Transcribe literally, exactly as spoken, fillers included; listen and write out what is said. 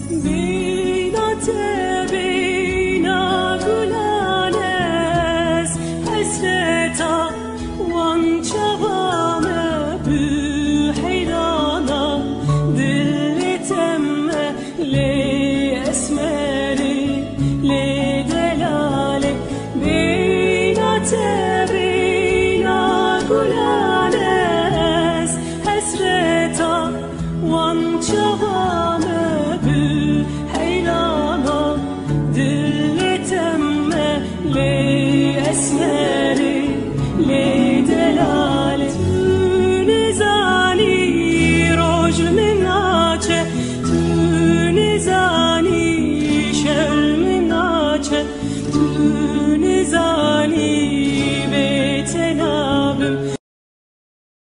بينا تبينا gulanes hasreta wan çabame bühirana dilletemme le esmeri le delale bina tebina gulanes hasreta wan çabame